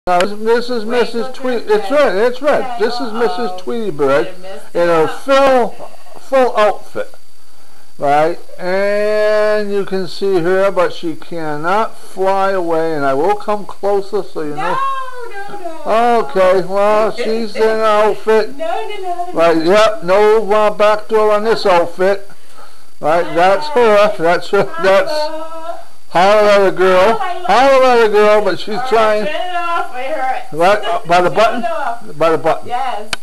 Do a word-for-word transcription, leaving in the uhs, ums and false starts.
Now, this is Missus Tweety. It's red. It's red. Okay, this is uh-oh. Missus Tweety Bird in her full, full outfit, right? And you can see her, but she cannot fly away. And I will come closer so you know. No, no, no. Okay. Well, she's in an outfit. No, no, no. Right. Yep. No uh, back door on this outfit. Right. That's her. That's her. That's. Holler at a girl. Holler at a girl, but she's trying. Turn it off. I heard it. Right, uh, by the button? By the button. Yes.